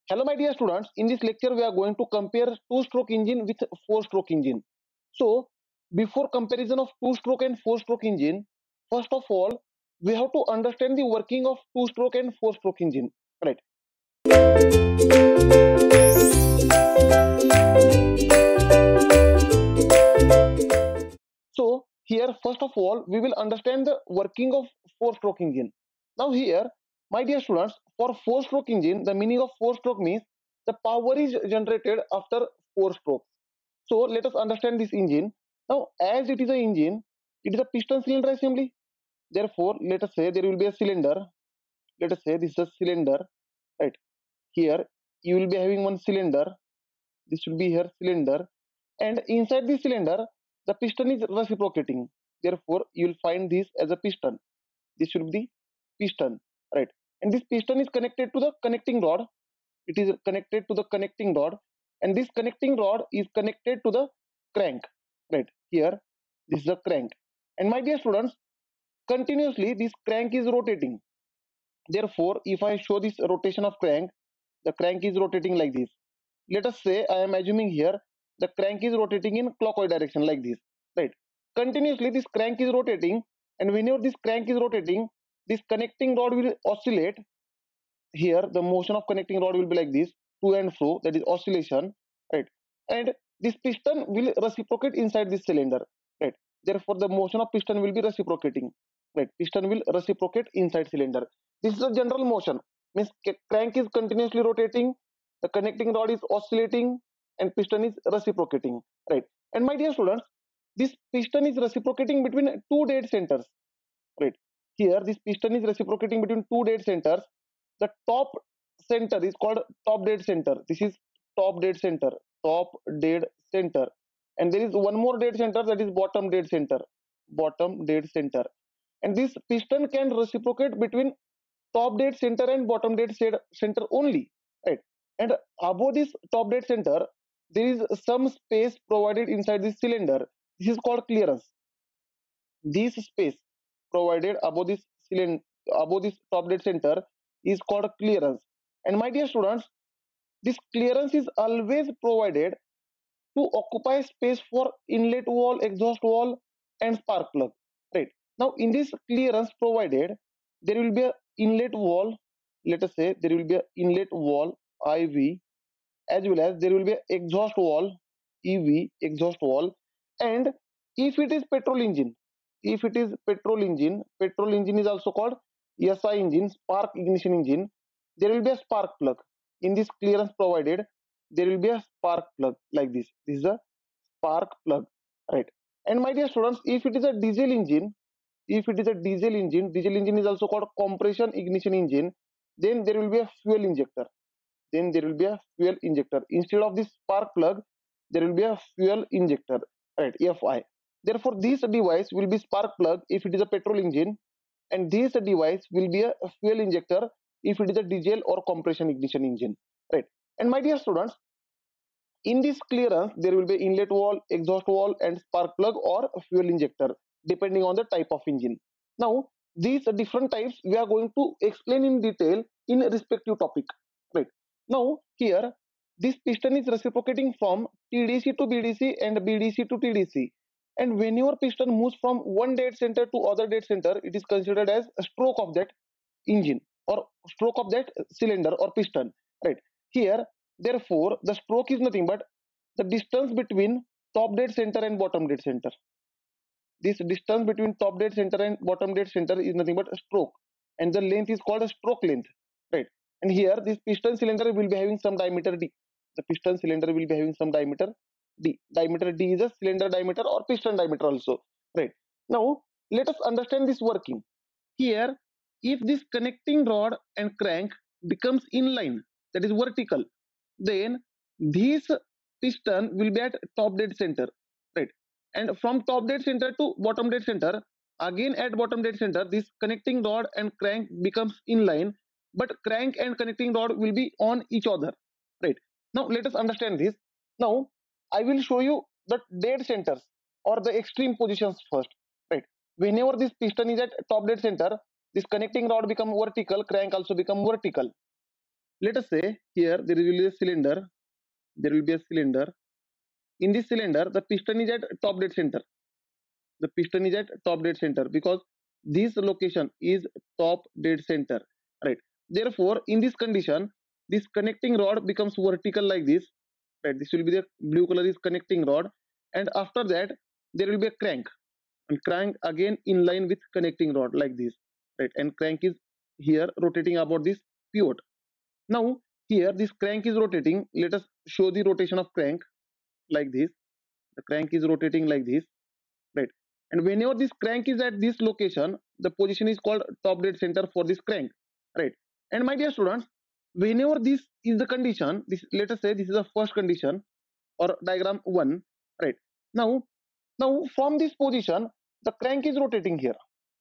Hello, my dear students. In this lecture, we are going to compare two-stroke engine with four-stroke engine. So, before comparison of two-stroke and four-stroke engine, first of all, we have to understand the working of two-stroke and four-stroke engine. Right. So, here, first of all, we will understand the working of four-stroke engine. Now, here, my dear students, for four-stroke engine, the meaning of four-stroke means the power is generated after four strokes. So let us understand this engine. Now, as it is an engine, it is a piston cylinder assembly. Therefore, let us say there will be a cylinder. Let us say this is a cylinder, right? Here you will be having one cylinder. This should be here cylinder, and inside this cylinder, the piston is reciprocating. Therefore, you will find this as a piston. This should be piston, right? And this piston is connected to the connecting rod. It is connected to the connecting rod, and this connecting rod is connected to the crank, right? Here this is a crank, and my dear students, continuously this crank is rotating. Therefore, if I show this rotation of crank, the crank is rotating like this. Let us say I am assuming here the crank is rotating in clockwise direction like this, right? Continuously this crank is rotating, and whenever this crank is rotating, this connecting rod will oscillate. Here the motion of connecting rod will be like this, to and fro, that is oscillation, right? And this piston will reciprocate inside this cylinder, right? Therefore the motion of piston will be reciprocating, right? Piston will reciprocate inside cylinder. This is a general motion, means crank is continuously rotating, the connecting rod is oscillating, and piston is reciprocating, right? And my dear students, this piston is reciprocating between two dead centers, right? Here this piston is reciprocating between two dead centers. The top center is called top dead center. This is top dead center, top dead center. And there is one more dead center, that is bottom dead center, bottom dead center. And this piston can reciprocate between top dead center and bottom dead center only, right? And above this top dead center, there is some space provided inside this cylinder. This is called clearance. This space provided above this cylinder, above this top dead center, is called clearance. And my dear students, this clearance is always provided to occupy space for inlet wall, exhaust wall, and spark plug. Right. Now, in this clearance provided, there will be a inlet wall. Let us say there will be a inlet wall IV, as well as there will be a exhaust wall EV, exhaust wall. And if it is petrol engine, if it is petrol engine is also called SI engine, spark ignition engine. There will be a spark plug in this clearance provided. There will be a spark plug like this. This is a spark plug, right? And my dear students, if it is a diesel engine, if it is a diesel engine is also called compression ignition engine. Then there will be a fuel injector. Then there will be a fuel injector. Instead of this spark plug, there will be a fuel injector, right? FI. Therefore, this device will be spark plug if it is a petrol engine, and this device will be a fuel injector if it is a diesel or compression ignition engine, right? And my dear students, in this clearance, there will be inlet wall, exhaust wall, and spark plug or fuel injector, depending on the type of engine. Now, these different types we are going to explain in detail in respective topic. Right. Now, here, this piston is reciprocating from TDC to BDC and BDC to TDC. And when your piston moves from one dead center to other dead center, it is considered as a stroke of that engine or stroke of that cylinder or piston. Right. Here, therefore, the stroke is nothing but the distance between top dead center and bottom dead center. This distance between top dead center and bottom dead center is nothing but a stroke, and the length is called a stroke length, right? And here this piston cylinder will be having some diameter d. The piston cylinder will be having some diameter d. Diameter d is a cylinder diameter or piston diameter also, right? Now let us understand this working. Here, if this connecting rod and crank becomes inline, that is vertical, then this piston will be at top dead center, right? And from top dead center to bottom dead center, again at bottom dead center, this connecting rod and crank becomes inline, but crank and connecting rod will be on each other, right? Now let us understand this. Now I will show you the dead centers or the extreme positions first, right? Whenever this piston is at top dead center, this connecting rod become vertical, crank also become vertical. Let us say here there will be a cylinder. There will be a cylinder. In this cylinder, the piston is at top dead center. The piston is at top dead center because this location is top dead center, right? Therefore, in this condition, this connecting rod becomes vertical like this, right? This will be the blue color is connecting rod, and after that there will be a crank, and crank again in line with connecting rod like this, right? And crank is here rotating about this pivot. Now here this crank is rotating. Let us show the rotation of crank like this. The crank is rotating like this, right? And whenever this crank is at this location, the position is called top dead center for this crank, right? And my dear students, whenever this is the condition, this, let us say this is the first condition or diagram 1, right? Now now from this position the crank is rotating here.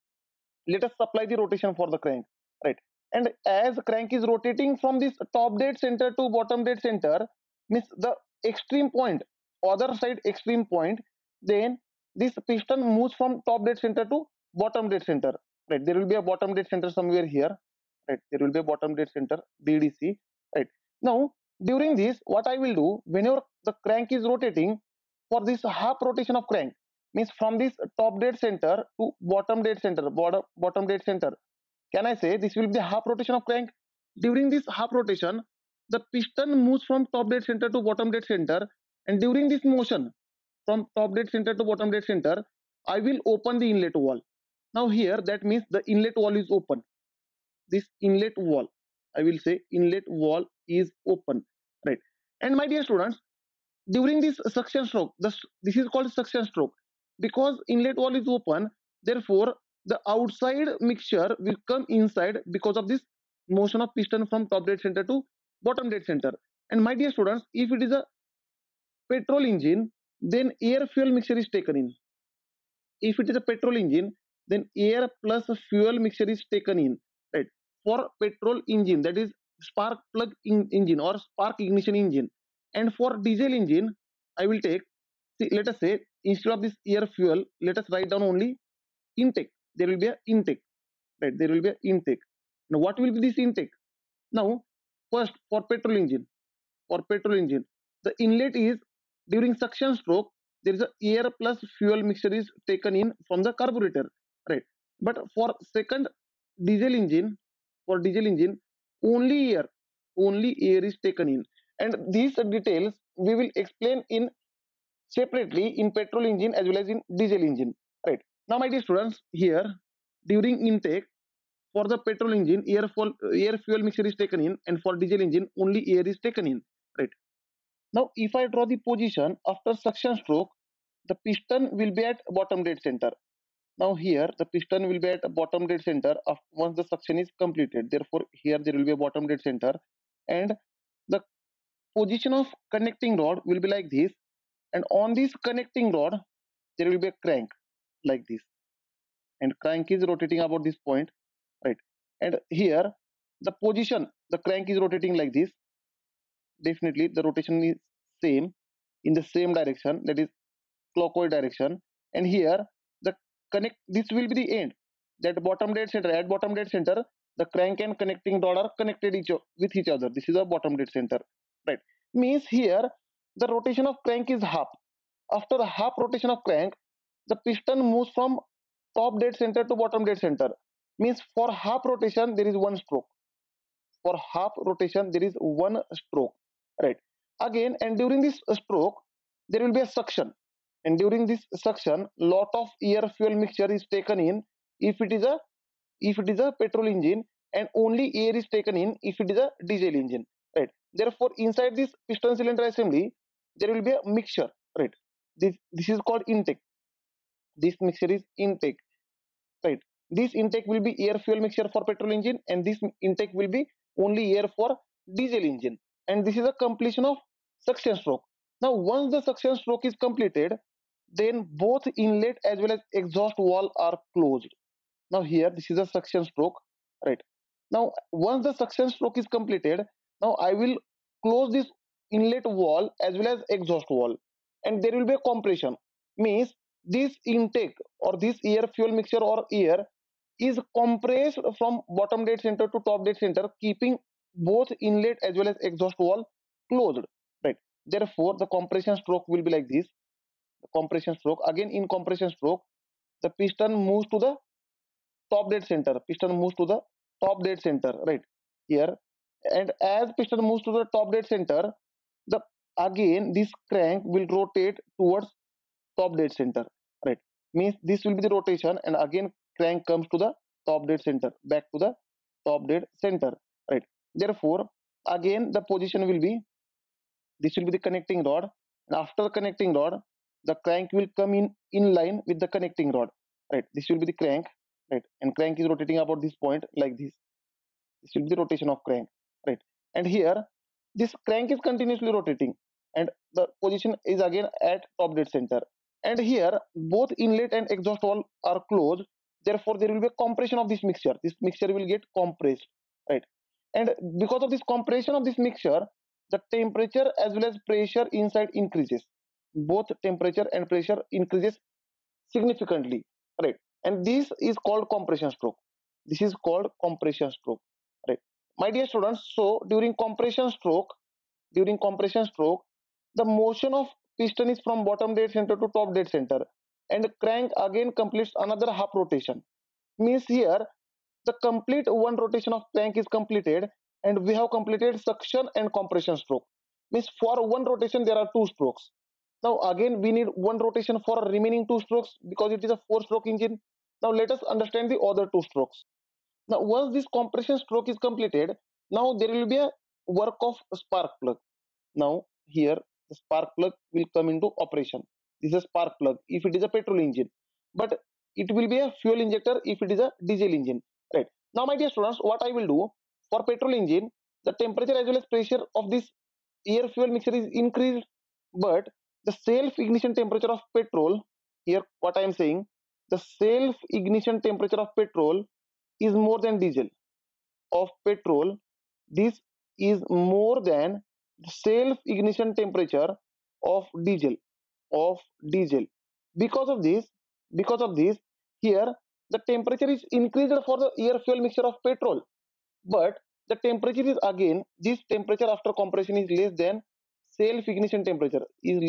Let us supply the rotation for the crank, right? And as crank is rotating from this top dead center to bottom dead center, means the extreme point, other side extreme point, then this piston moves from top dead center to bottom dead center, right? There will be a bottom dead center somewhere here, right? There will be a bottom dead center, BDC, right? Now during this what I will do, whenever the crank is rotating, for this half rotation of crank, means from this top dead center to bottom dead center, bottom dead center, can I say this will be the half rotation of crank? During this half rotation, the piston moves from top dead center to bottom dead center, and during this motion from top dead center to bottom dead center, I will open the inlet wall. Now here that means the inlet wall is open. This inlet wall, I will say inlet wall is open, right? And my dear students, during this suction stroke, this is called suction stroke because inlet wall is open. Therefore the outside mixture will come inside because of this motion of piston from top dead center to bottom dead center. And my dear students, if it is a petrol engine, then air fuel mixture is taken in. If it is a petrol engine, then air plus fuel mixture is taken in, right? For petrol engine, that is spark plug engine or spark ignition engine. And for diesel engine, I will take, see, let us say instead of this air fuel, let us write down only intake. There will be a intake, right? There will be a intake. Now what will be this intake? Now first, for petrol engine, the inlet is during suction stroke, there is a air plus fuel mixture is taken in from the carburetor, right? But for second diesel engine, for diesel engine, only air is taken in, and these details we will explain in separately in petrol engine as well as in diesel engine, right? Now my dear students, here during intake, for the petrol engine, air fuel mixture is taken in, and for diesel engine only air is taken in, right? Now if I draw the position after suction stroke, the piston will be at bottom dead center. Now here the piston will be at bottom dead center once the suction is completed. Therefore here there will be a bottom dead center, and the position of connecting rod will be like this, and on this connecting rod there will be a crank like this, and crank is rotating about this point, right? And here the position, the crank is rotating like this. Definitely the rotation is same in the same direction, that is clockwise direction. And here the connect, this will be the end, that bottom dead center, at bottom dead center the crank and connecting rod are connected with each other. This is a bottom dead center, right? Means here the rotation of crank is half. After the half rotation of crank, the piston moves from top dead center to bottom dead center. Means for half rotation there is one stroke. For half rotation there is one stroke, right? Again, and during this stroke there will be a suction, and during this suction lot of air fuel mixture is taken in if it is a, if it is a petrol engine, and only air is taken in if it is a diesel engine, right? Therefore inside this piston cylinder assembly there will be a mixture, right? This is called intake. This mixture is intake, right? This intake will be air fuel mixture for petrol engine, and this intake will be only air for diesel engine. And this is a completion of suction stroke. Now once the suction stroke is completed, then both inlet as well as exhaust valve are closed. Now here this is a suction stroke, right? Now once the suction stroke is completed, now I will close this inlet wall as well as exhaust wall, and there will be a compression. Means this intake or this air fuel mixture or air is compressed from bottom dead center to top dead center, keeping both inlet as well as exhaust valve closed, right? Therefore the compression stroke will be like this. The compression stroke, again in compression stroke, the piston moves to the top dead center. Piston moves to the top dead center, right here. And as piston moves to the top dead center, the again this crank will rotate towards top dead center, right? Means this will be the rotation, and again crank comes to the top dead center, back to the top dead center, right? Therefore again the position will be, this will be the connecting rod, and after connecting rod the crank will come in line with the connecting rod, right? This will be the crank, right? And crank is rotating about this point like this. This will be the rotation of crank, right? And here this crank is continuously rotating, and the position is again at top dead center. And here both inlet and exhaust valve are closed. Therefore there will be a compression of this mixture. This mixture will get compressed, right? And because of this compression of this mixture, the temperature as well as pressure inside increases. Both temperature and pressure increases significantly, right? And this is called compression stroke. This is called compression stroke, right, my dear students? So during compression stroke, the motion of piston is from bottom dead center to top dead center, and crank again completes another half rotation. Means here the complete one rotation of crank is completed, and we have completed suction and compression stroke. Means for one rotation there are two strokes. Now again we need one rotation for remaining two strokes because it is a four stroke engine. Now let us understand the other two strokes. Now once this compression stroke is completed, now there will be a work of spark plug. Now here the spark plug will come into operation. This is a spark plug if it is a petrol engine, but it will be a fuel injector if it is a diesel engine, right? Now my dear students, what I will do, for petrol engine the temperature as well as pressure of this air fuel mixture is increased, but the self ignition temperature of petrol, here what I am saying, the self ignition temperature of petrol is more than diesel. Of petrol, this is more than the self ignition temperature of diesel, of diesel. Because of this because of this, here the temperature is increased for the air fuel mixture of petrol, but the temperature is again, this temperature after compression is less than self ignition temperature,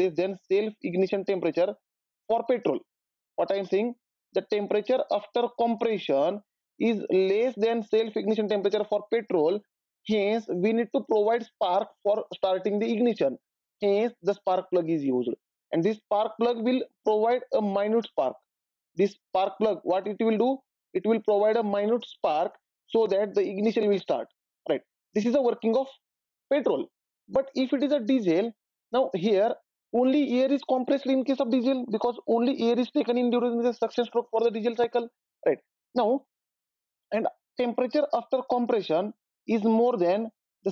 for petrol. What I am saying, the temperature after compression is less than self ignition temperature for petrol. Hence we need to provide spark for starting the ignition. Hence the spark plug is used, and this spark plug will provide a minute spark. This spark plug, what it will do, it will provide a minute spark so that the ignition will start, right? This is the working of petrol. But if it is a diesel, now here only air is compressed in case of diesel, because only air is taken in during the suction stroke for the diesel cycle, right? Now, and temperature after compression is more than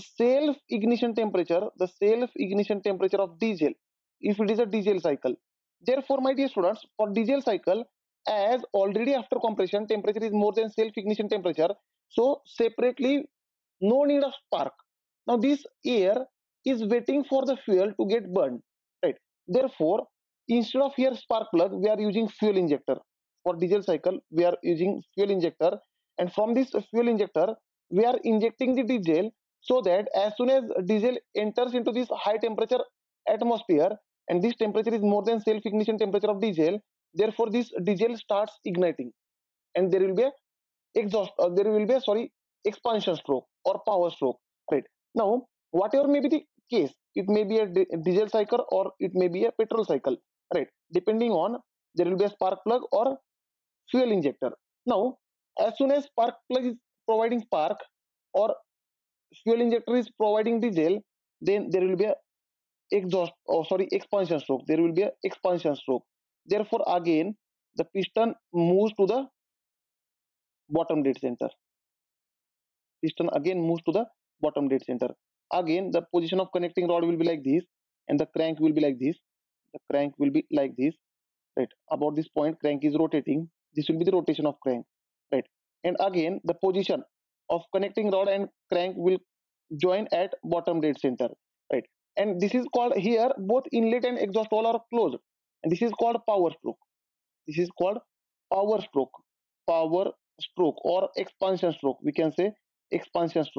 the self ignition temperature of diesel if it is a diesel cycle. Therefore my dear students, for diesel cycle, as already after compression temperature is more than self ignition temperature, so separately no need of spark. Now this air is waiting for the fuel to get burned, right? Therefore instead of here spark plug we are using fuel injector. For diesel cycle we are using fuel injector, and from this fuel injector we are injecting the diesel, so that as soon as diesel enters into this high temperature atmosphere, and this temperature is more than self ignition temperature of diesel, therefore this diesel starts igniting, and there will be a there will be a, sorry, expansion stroke or power stroke, right? Now whatever may be the case, it may be a diesel cycle or it may be a petrol cycle, right? Depending on, there will be a spark plug or fuel injector. Now as soon as spark plug is providing spark, or fuel injector is providing diesel, then there will be a expansion stroke. There will be a expansion stroke. Therefore again the piston moves to the bottom dead center. Piston again moves to the bottom dead center. Again the position of connecting rod will be like this, and the crank will be like this. The crank will be like this, right? About this point crank is rotating. This will be the rotation of crank, right? And again the position of connecting rod and crank will join at bottom dead center, right? And this is called, here both inlet and exhaust valve are closed, and this is called power stroke. This is called power stroke. Power stroke or expansion stroke, we can say expansion stroke.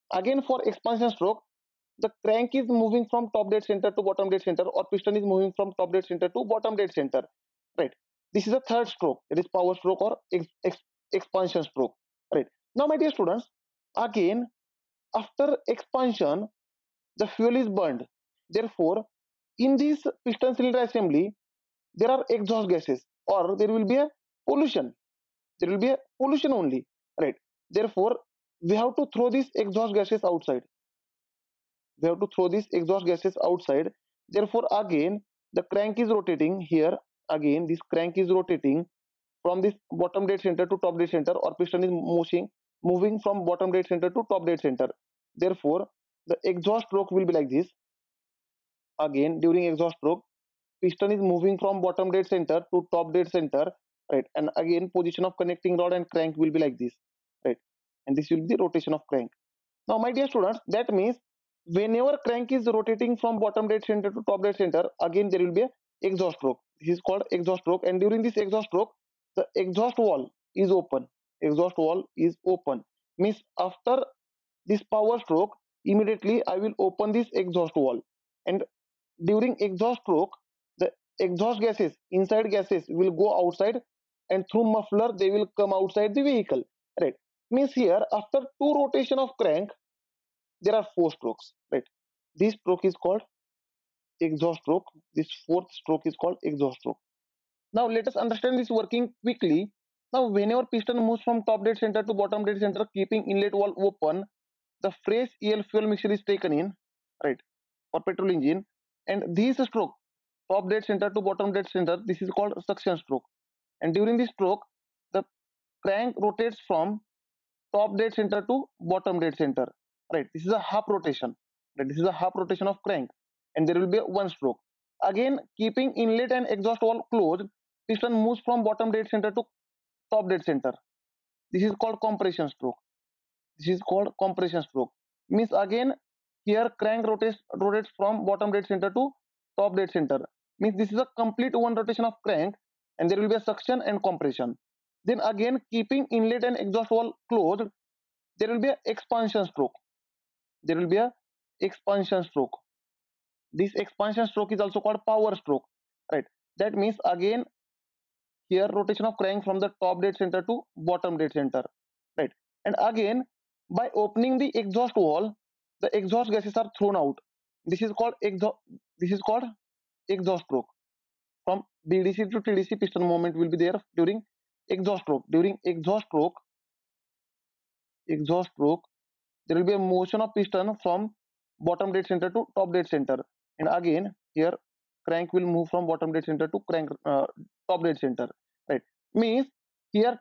Again, for expansion stroke, the crank is moving from top dead center to bottom dead center, or piston is moving from top dead center to bottom dead center, right? This is a third stroke, it is power stroke or expansion stroke, right? Now, my dear students, again, after expansion, the fuel is burned. Therefore, in this piston cylinder assembly, there are exhaust gases, or there will be a pollution. There will be a pollution only, right? Therefore, we have to throw these exhaust gases outside. We have to throw these exhaust gases outside. Therefore, again, the crank is rotating here. Again, this crank is rotating from this bottom dead center to top dead center, or piston is moving from bottom dead center to top dead center. Therefore, the exhaust stroke will be like this. Again, during exhaust stroke, piston is moving from bottom dead center to top dead center, right? And again, position of connecting rod and crank will be like this, right? And this will be the rotation of crank. Now, my dear students, that means whenever crank is rotating from bottom dead center to top dead center, again there will be a exhaust stroke. This is called exhaust stroke, and during this exhaust stroke, the exhaust valve is open. Exhaust valve is open. Means after this power stroke, immediately I will open this exhaust valve, and during exhaust stroke, the exhaust gases, inside gases will go outside, and through muffler they will come outside the vehicle, right? Means here, after two rotation of crank, there are four strokes, right? This stroke is called exhaust stroke. This fourth stroke is called exhaust stroke. Now let us understand this working quickly. Now, whenever piston moves from top dead center to bottom dead center, keeping inlet valve open, the fresh EL fuel mixture is taken in, right, for petrol engine. And this stroke, top dead center to bottom dead center, this is called suction stroke. And during this stroke, the crank rotates from top dead center to bottom dead center, right? This is a half rotation, right? This is a half rotation of crank, and there will be one stroke. Again, keeping inlet and exhaust valve closed, piston moves from bottom dead center to top dead center. This is called compression stroke. This is called compression stroke. Means again, here crank rotates from bottom dead center to top dead center. Means this is a complete one rotation of crank, and there will be a suction and compression. Then again, keeping inlet and exhaust valve closed, there will be a expansion stroke. There will be a expansion stroke. This expansion stroke is also called power stroke, right? That means again, here rotation of crank from the top dead center to bottom dead center, right? And again, by opening the exhaust valve, the exhaust gases are thrown out. This is called exhaust stroke. From BDC to TDC, piston movement will be there during exhaust stroke. During exhaust stroke, there will be a motion of piston from bottom dead center to top dead center. And again, here crank will move from bottom dead center to top dead center, right? Means here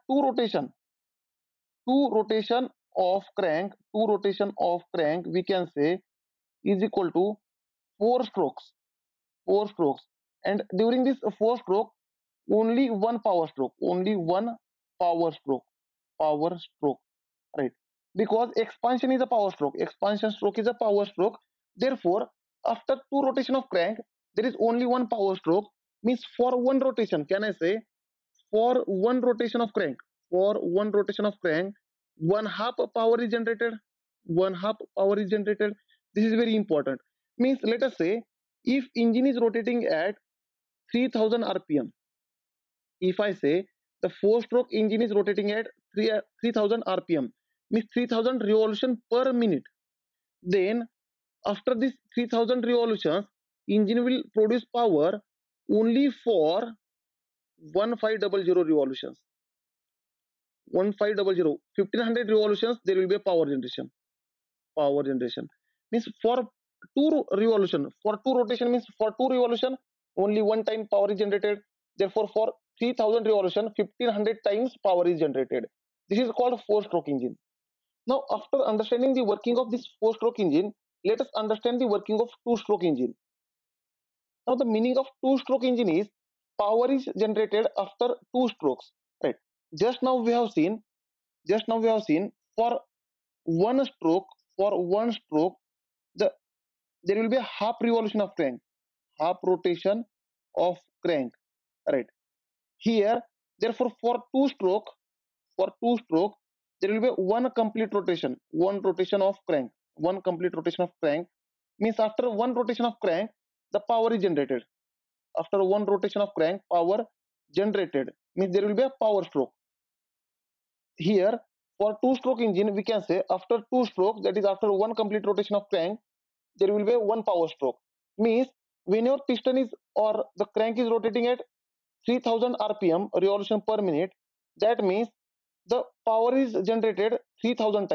two rotation of crank we can say is equal to four strokes. And during this four stroke, only one power stroke, right? Because expansion is a power stroke, expansion stroke is a power stroke. Therefore, after two rotation of crank, there is only one power stroke. Means for one rotation, can I say, for one rotation of crank, one half power is generated. This is very important. Means let us say, if engine is rotating at 3000 rpm, if I say the four stroke engine is rotating at 3000 rpm, means 3000 revolution per minute, then after this 3000 revolutions, engine will produce power only for 1500 revolutions. 1500 revolutions, there will be a power generation. Means for two rotation, means for two revolution, only one time power is generated. Therefore, for 3000 revolution, 1500 times power is generated. This is called four stroke engine. Now, after understanding the working of this four stroke engine, let us understand the working of two stroke engine. Now, the meaning of two stroke engine is power is generated after two strokes, right? Just now we have seen for one stroke, the there will be a half revolution of crank, half rotation of crank, right? Here, therefore, for two stroke, there will be one complete rotation, one rotation of crank, one complete rotation of crank means after one rotation of crank, the power is generated. After one rotation of crank, power generated means there will be a power stroke. Here, for two-stroke engine, we can say after two strokes, that is after one complete rotation of crank, there will be a one power stroke. Means when your piston is or the crank is rotating at 3000 rpm revolution per minute, that means the power is generated 3000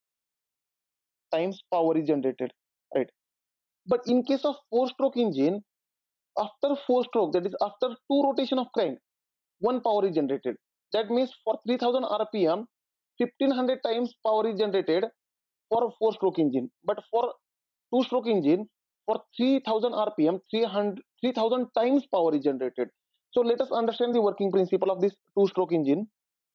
times power is generated, right? But in case of four-stroke engine, after four stroke, that is after two rotation of crank, one power is generated. That means for 3000 rpm, 1500 times power is generated for a four-stroke engine. But for two-stroke engine, for 3000 rpm, 3000 times power is generated. So let us understand the working principle of this two-stroke engine.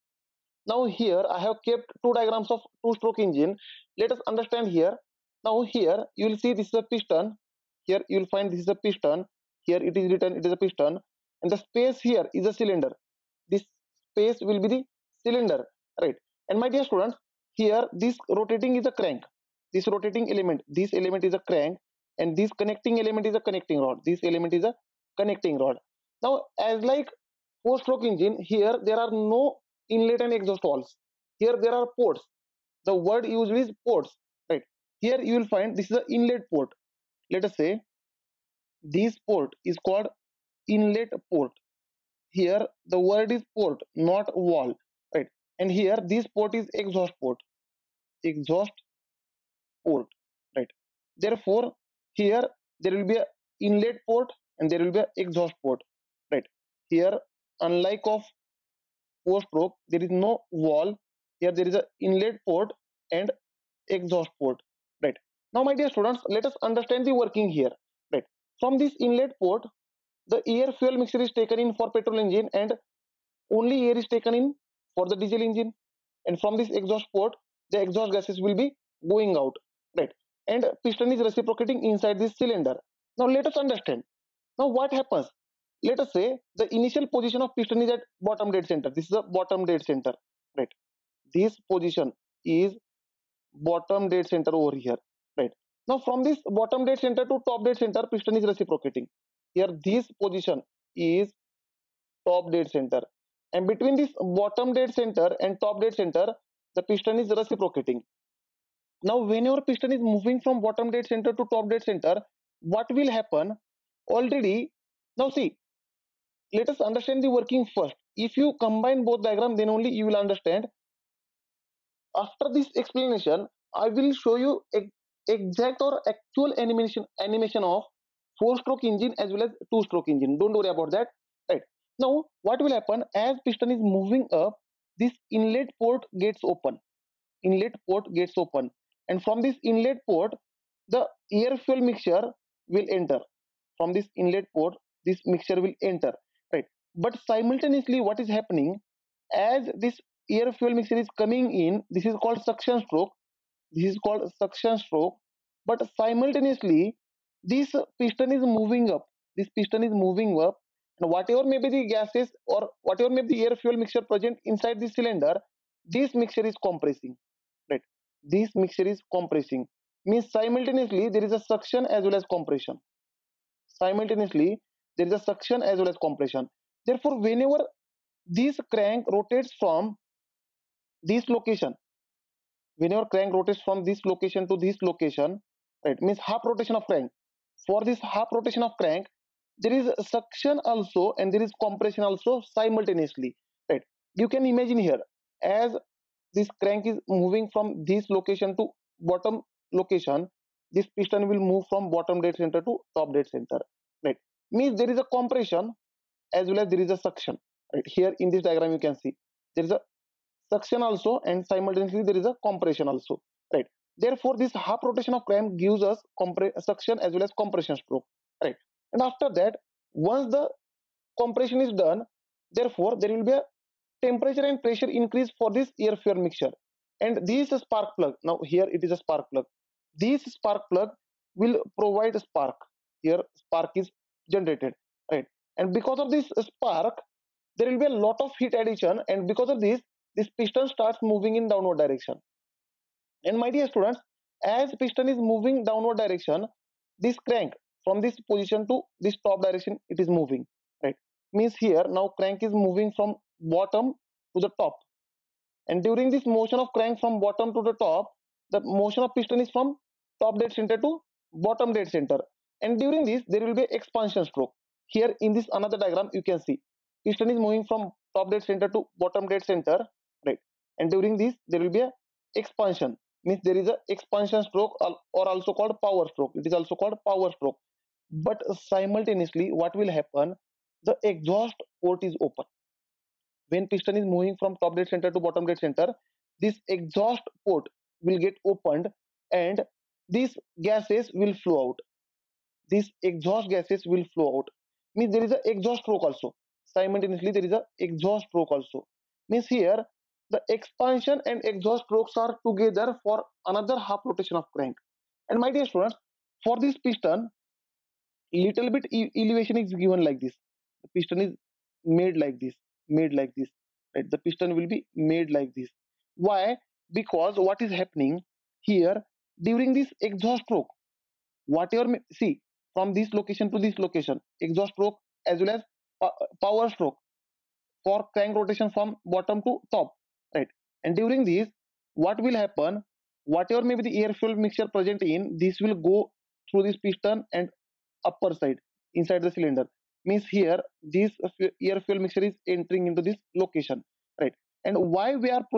Now here I have kept two diagrams of two-stroke engine. Let us understand here. Now here you will see this is a piston. Here you will find this is a piston. Here it is written it is a piston, and the space here is a cylinder. This space will be the cylinder, right? And my dear students, here this rotating is a crank. This rotating element, this element is a crank, and this connecting element is a connecting rod. This element is a connecting rod. Now, as like four-stroke engine, here there are no inlet and exhaust valves. Here there are ports. The word used is ports, right? Here you will find this is an inlet port. Let us say this port is called inlet port. Here the word is port, not valve, right? And here this port is exhaust port, exhaust port, right? Therefore, here there will be a inlet port and there will be a exhaust port, right? Here, unlike of four stroke, there is no valve. Here there is a inlet port and exhaust port, right? Now, my dear students, let us understand the working here, right? From this inlet port, the air fuel mixture is taken in for petrol engine and only air is taken in for the diesel engine. And from this exhaust port, the exhaust gases will be going out, right? And piston is reciprocating inside this cylinder. Now let us understand. Now what happens? Let us say the initial position of piston is at bottom dead center. This is a bottom dead center, right? This position is bottom dead center over here, right? Now from this bottom dead center to top dead center, piston is reciprocating. Here this position is top dead center, and between this bottom dead center and top dead center, the piston is reciprocating. Now when your piston is moving from bottom dead center to top dead center, what will happen? Already, now see, let us understand the working first. If you combine both diagram, then only you will understand. After this explanation, I will show you exact or actual animation of four stroke engine as well as two stroke engine. Don't worry about that, right? Now what will happen? As piston is moving up, this inlet port gets open. Inlet port gets open, and from this inlet port, the air fuel mixture will enter. From this inlet port, this mixture will enter, right? But simultaneously what is happening, as this air fuel mixture is coming in, this is called suction stroke. This is called suction stroke. But simultaneously this piston is moving up. This piston is moving up, and whatever may be the gases or whatever may be the air fuel mixture present inside this cylinder, this mixture is compressing, right? This mixture is compressing means simultaneously there is a suction as well as compression. Simultaneously there is a suction as well as compression. Therefore whenever this crank rotates from this location, whenever crank rotates from this location to this location, right, means half rotation of crank. For this half rotation of crank, there is suction also and there is compression also simultaneously, right? You can imagine here, as this crank is moving from this location to bottom location, this piston will move from bottom dead center to top dead center, right? Means there is a compression as well as there is a suction, right? Here in this diagram you can see there is a suction also and simultaneously there is a compression also, right? Therefore this half rotation of crank gives us suction as well as compression stroke, right? And after that, once the compression is done, therefore there will be a temperature and pressure increase for this air fuel mixture, and this spark plug, now here it is a spark plug, this spark plug will provide a spark. Here spark is generated, right? And because of this spark, there will be a lot of heat addition, and because of this this piston starts moving in downward direction. And my dear students, as piston is moving downward direction, this crank from this position to this top direction it is moving, right? Means here now crank is moving from bottom to the top, and during this motion of crank from bottom to the top, the motion of piston is from top dead center to bottom dead center. And during this, there will be expansion stroke. Here in this another diagram, you can see piston is moving from top dead center to bottom dead center, right? And during this, there will be a expansion. Means there is a expansion stroke or also called power stroke. It is also called power stroke. But simultaneously, what will happen? The exhaust port is open when piston is moving from top dead center to bottom dead center. This exhaust port will get opened and these gases will flow out. These exhaust gases will flow out. Means there is a exhaust stroke also. Simultaneously, there is a exhaust stroke also. Means here the expansion and exhaust strokes are together for another half rotation of crank. And my dear students, for this piston, little bit elevation is given like this. The piston is made like this, made like this, right? The piston will be made like this. Why? Because what is happening here during this exhaust stroke, whatever see, from this location to this location, exhaust stroke as well as power stroke for crank rotation from bottom to top, right? And during this, what will happen? Whatever may be the air fuel mixture present in this will go through this piston and upper side inside the cylinder. Means here this air fuel mixture is entering into this location, right? And why we are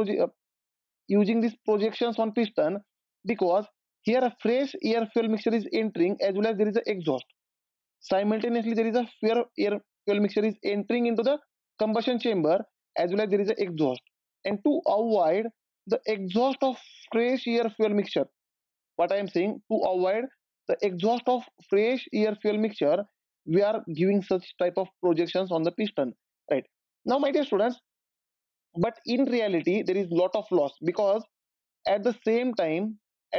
using these projections on piston? Because here a fresh air fuel mixture is entering as well as there is a exhaust. Simultaneously there is a air fuel mixture is entering into the combustion chamber as well as there is a exhaust. And to avoid the exhaust of fresh air fuel mixture, what I am saying, to avoid the exhaust of fresh air fuel mixture, we are giving such type of projections on the piston, right? Now my dear students, but in reality there is lot of loss because at the same time,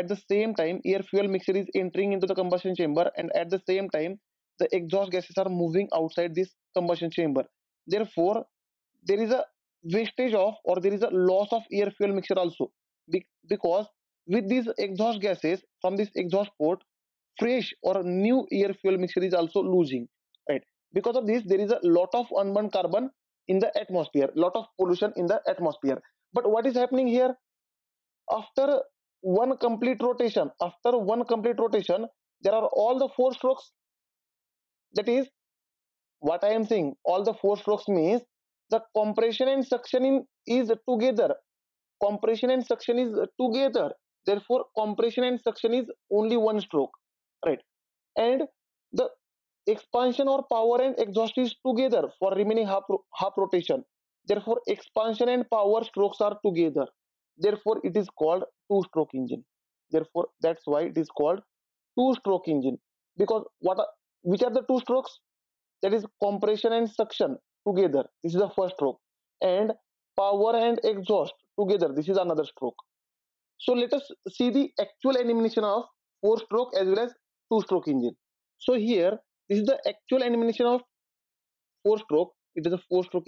air fuel mixture is entering into the combustion chamber, and at the same time the exhaust gases are moving outside this combustion chamber. Therefore there is a wastage of, or there is a loss of air fuel mixture also. Because with these exhaust gases from this exhaust port, fresh or new air fuel mixture is also losing, right? Because of this there is a lot of unburned carbon in the atmosphere, lot of pollution in the atmosphere. But what is happening here? After one complete rotation, there are all the four strokes. That is what I am saying, all the four strokes means the compression and suction is together. Compression and suction is together. Therefore compression and suction is only one stroke, right? And the expansion or power and exhaust is together for remaining half rotation. Therefore expansion and power strokes are together. Therefore it is called two stroke engine. Therefore that's why it is called two stroke engine. Because which are the two strokes? That is compression and suction together, this is the first stroke. And power and exhaust together, this is another stroke. So let us see the actual animation of four stroke as well as two stroke engine. So here this is the actual animation of four stroke. It is a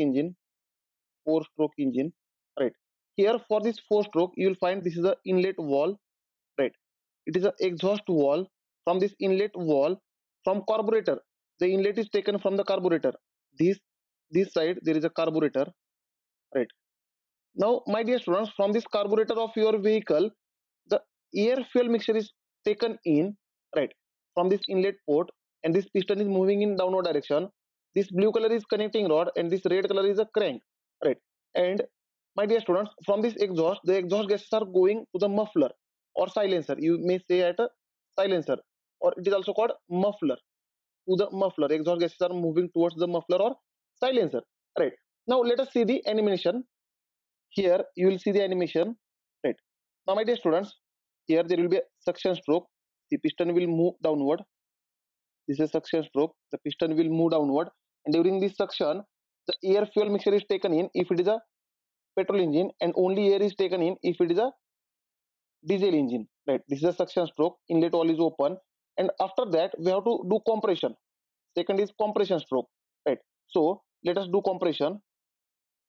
four stroke engine, right? Here for this four stroke you will find this is the inlet wall, right? It is a exhaust wall. From this inlet wall, from carburetor, the inlet is taken from the carburetor. This side there is a carburetor, right? Now my dear students, from this carburetor of your vehicle, the air fuel mixture is taken in, right, from this inlet port, and this piston is moving in downward direction. This blue color is connecting rod and this red color is a crank, right? And my dear students, from this exhaust, the exhaust gases are going to the muffler or silencer, you may say at a silencer, or it is also called muffler. To the muffler, exhaust gases are moving towards the muffler or silencer, right? Now let us see the animation. Here you will see the animation, right? Now my dear students, here there will be a suction stroke. The piston will move downward. This is a suction stroke. The piston will move downward, and during this suction the air fuel mixture is taken in if it is a petrol engine, and only air is taken in if it is a diesel engine, right? This is a suction stroke. Inlet wall is open, and after that we have to do compression. Second is compression stroke, right? So let us do compression.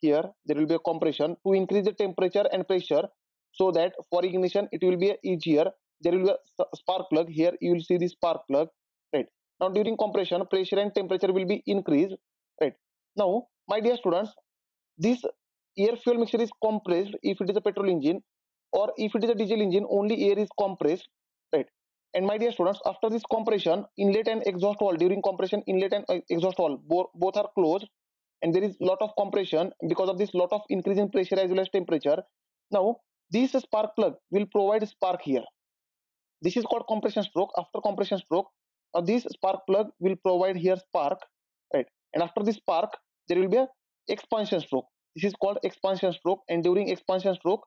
here there will be a compression to increase the temperature and pressure, so that for ignition it will be easier. There will be a spark plug. Here you will see the spark plug, right? Now during compression, pressure and temperature will be increased, right? Now my dear students, this air fuel mixture is compressed if it is a petrol engine, or if it is a diesel engine, only air is compressed, right? And my dear students, after this compression, inlet and exhaust valve, during compression inlet and exhaust valve both are closed, and there is lot of compression. Because of this, lot of increase in pressure as well as temperature. Now this spark plug will provide spark here. This is called compression stroke. After compression stroke, this spark plug will provide here spark, right? And after this spark, there will be a expansion stroke. This is called expansion stroke. And during expansion stroke,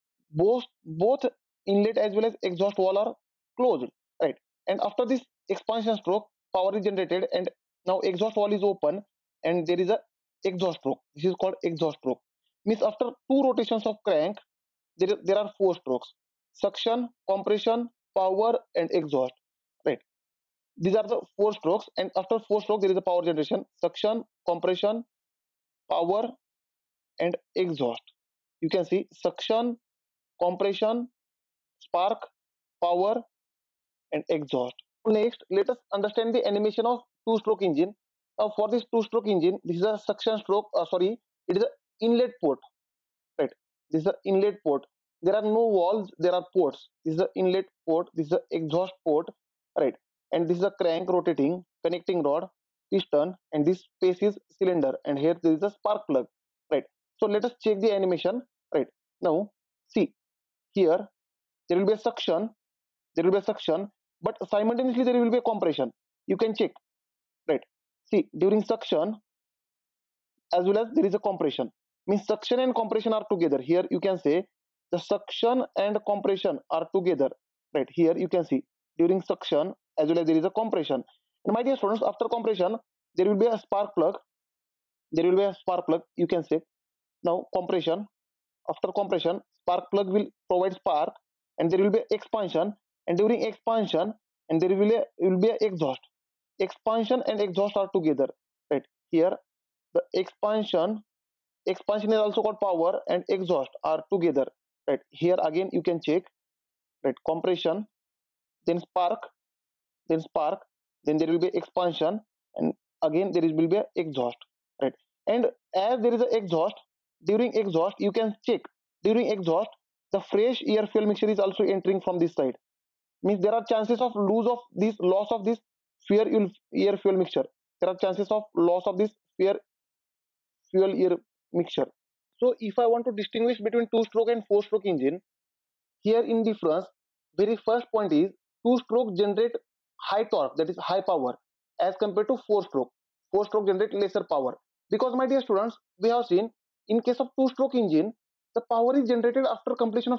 both inlet as well as exhaust valve are closed, right? And after this expansion stroke, power is generated, and now exhaust valve is open, and there is a exhaust stroke. This is called exhaust stroke. Means after two rotations of crank, there are four strokes: suction, compression, power, and exhaust, right? These are the four strokes, and after four strokes there is a power generation: suction, compression, power, and exhaust. You can see suction, compression, spark, power, and exhaust. Next, let us understand the animation of two-stroke engine. Now, for this two-stroke engine, this is a suction stroke. Sorry, it is an inlet port, right? This is the inlet port. There are no valves, there are ports. This is the inlet port, this is the exhaust port, right? And this is a crank rotating, connecting rod, piston, and this space is cylinder, and here there is a spark plug, right? So let us check the animation, right? Now see, here there will be a suction, there will be a suction, but simultaneously there will be a compression. You can check, right? See, during suction as well as there is a compression. Means suction and compression are together. Here you can say the suction and compression are together, right? Here you can see during suction as well as there is a compression. And my dear students, after compression there will be a spark plug. There will be a spark plug. You can say now compression. After compression, spark plug will provide spark, and there will be expansion. And during expansion, and there will be a exhaust. Expansion and exhaust are together, right? Here the expansion is also called power, and exhaust are together, right? Here again you can check, right? Compression, then spark, then there will be expansion, and again will be a exhaust, right? And as there is a exhaust, during exhaust you can check, during exhaust the fresh air fuel mixture is also entering from this side. Means there are chances of loss of this air fuel mixture. There are chances of loss of this air fuel air mixture. So if I want to distinguish between two stroke and four stroke engine, here in difference, very first point is two stroke generate high torque, that is high power, as compared to four stroke. Four stroke generate lesser power. Because my dear students, we have seen in case of two stroke engine, the power is generated after completion of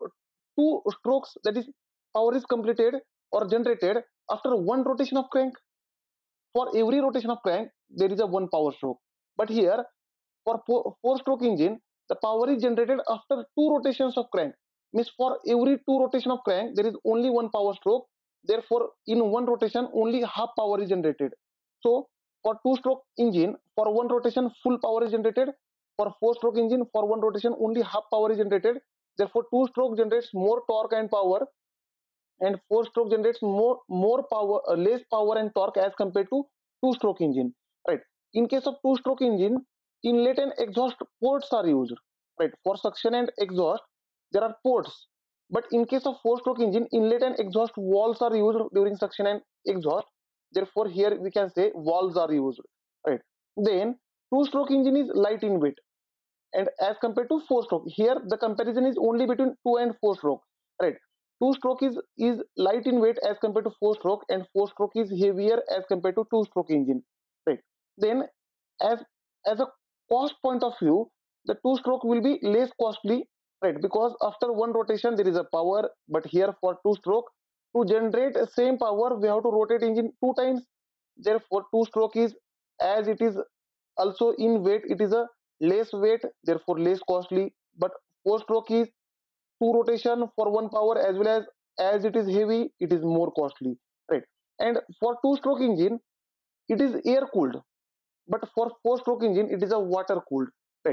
two strokes, that is power is completed or generated after one rotation of crank. For every rotation of crank there is a one power stroke. But here for four stroke engine, the power is generated after two rotations of crank. Means for every two rotation of crank there is only one power stroke. Therefore in one rotation only half power is generated. So for two stroke engine, for one rotation full power is generated. For four stroke engine, for one rotation only half power is generated. Therefore two stroke generates more torque and power, and four stroke generates more power, less power and torque as compared to two stroke engine, right? In case of two stroke engine, inlet and exhaust ports are used, right? For suction and exhaust there are ports, but in case of four stroke engine, inlet and exhaust valves are used during suction and exhaust. Therefore here we can say valves are used, right? Then two stroke engine is light in weight, and as compared to four stroke, here the comparison is only between two and four stroke, right? Two stroke is light in weight as compared to four stroke, and four stroke is heavier as compared to two stroke engine, right? Then as as a cost point of view, the two stroke will be less costly, right? Because after one rotation there is a power, but here for two stroke, to generate the same power we have to rotate engine two times. Therefore two stroke is, as it is also in weight, it is a less weight, therefore less costly. But four stroke is two rotation for one power, as it is heavy, it is more costly, right? And for two stroke engine it is air cooled, but for four stroke engine it is a water cooled, right?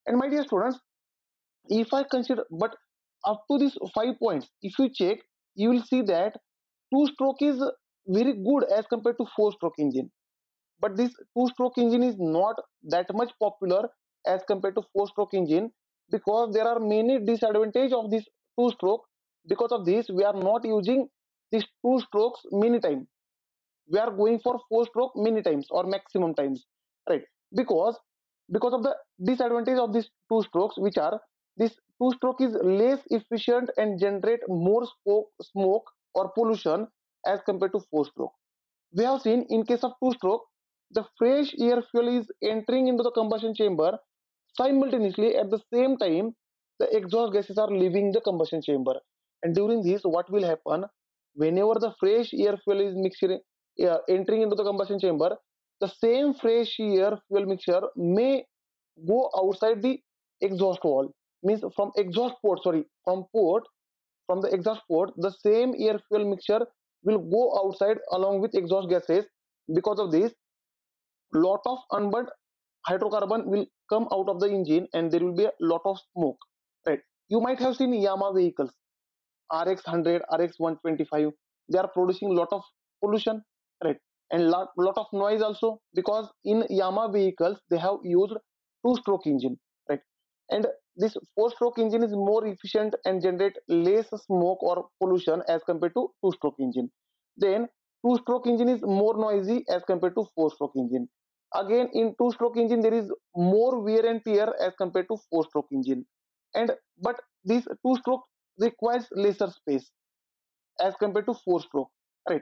And my dear students, if I consider, but up to these 5 points, if you check, you will see that two stroke is very good as compared to four stroke engine. But this two stroke engine is not that much popular as compared to four stroke engine, because there are many disadvantages of this two stroke. Because of this, we are not using these two strokes many times. We are going for four stroke many times or maximum times, right? Because because of the disadvantage of these two strokes, which are, this two stroke is less efficient and generate more smoke or pollution as compared to four stroke. We have seen in case of two stroke, the fresh air fuel is entering into the combustion chamber. Simultaneously, at the same time, the exhaust gases are leaving the combustion chamber. And during this, what will happen? Whenever the fresh air fuel is entering into the combustion chamber, the same fresh air fuel mixture may go outside the exhaust wall. Means from exhaust port, sorry, from the exhaust port, the same air fuel mixture will go outside along with exhaust gases. Because of this, lot of unburned hydrocarbon will come out of the engine and there will be a lot of smoke, right? You might have seen Yamaha vehicles, RX 100, RX 125. They are producing lot of pollution, right? And lot of noise also, because in Yamaha vehicles they have used two stroke engine, right? And this four stroke engine is more efficient and generate less smoke or pollution as compared to two stroke engine. Then two stroke engine is more noisy as compared to four stroke engine. Again, in two stroke engine there is more wear and tear as compared to four stroke engine. And but this two stroke requires lesser space as compared to four stroke, right?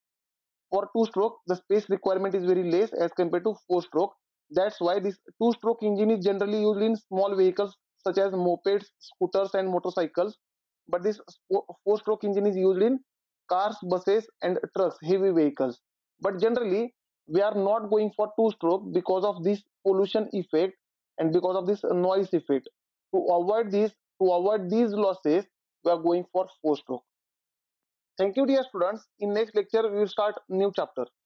For two stroke, the space requirement is very less as compared to four stroke. That's why this two stroke engine is generally used in small vehicles such as mopeds, scooters and motorcycles. But this four stroke engine is used in cars, buses and trucks, heavy vehicles. But generally we are not going for two stroke because of this pollution effect and because of this noise effect. To avoid this, to avoid these losses, we are going for four stroke. Thank you, dear students. In next lecture, we will start new chapter.